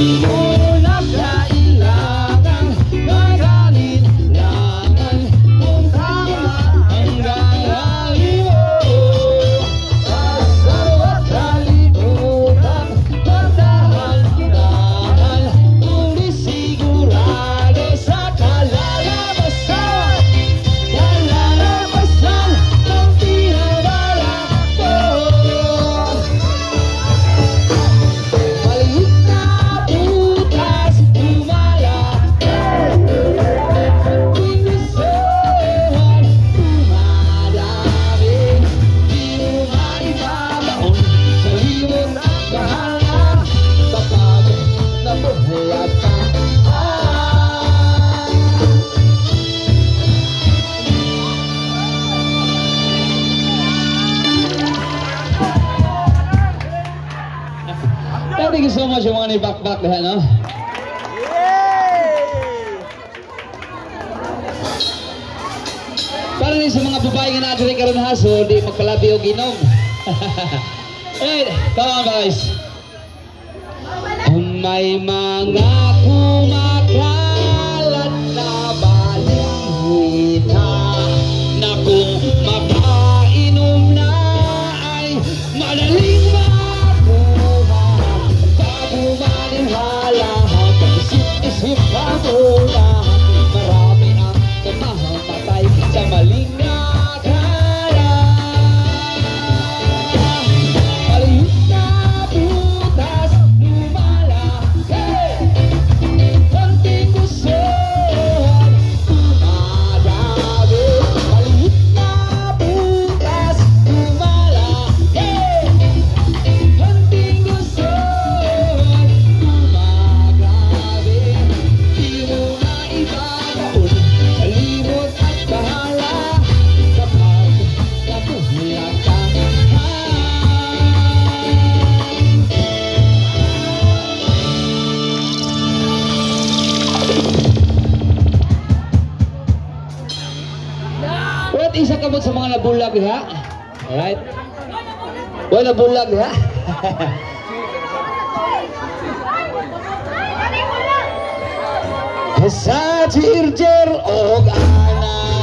Thank you so much yung mga ni-back-back lahat, no? Para rin sa mga babae nga natin karon ha, so di magpalabi o ginom. Alright, come on guys. May mga kumakalat na balita na kung makainom na ay madaling isip ka muna, marami ang namamatay sa maling akala. Maliit na butas, lumalaki, konting gustuhan, dumadami. Maliit na butas, lumalaki, konting gustuhan, dumadami. What isa kamot sa mga nabulag ha? Alright? Wala nabulag ha? Sa tirjer og ana